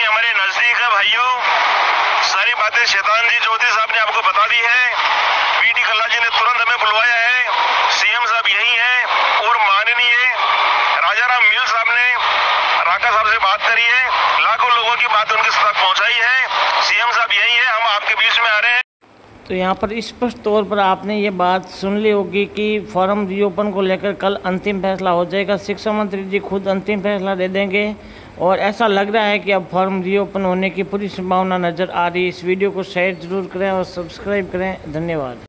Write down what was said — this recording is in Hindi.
हमारे नजदीक है भाइयों। सारी बातें शैतान जी चौधरी साहब ने आपको बता दी है। पीडी कल्ला जी ने तुरंत हमें बुलवाया है। सीएम साहब यही है और माननीय राजाराम मील साहब ने राका साहब से बात करी है। लाखों लोगों की बात उनके तक पहुंचाई है। सीएम साहब यही है, हम आपके बीच में आ रहे हैं। तो यहाँ पर स्पष्ट तौर पर आपने ये बात सुन ली होगी कि फॉर्म रीओपन को लेकर कल अंतिम फैसला हो जाएगा। शिक्षा मंत्री जी खुद अंतिम फैसला दे देंगे और ऐसा लग रहा है कि अब फॉर्म रीओपन होने की पूरी संभावना नज़र आ रही है। इस वीडियो को शेयर जरूर करें और सब्सक्राइब करें। धन्यवाद।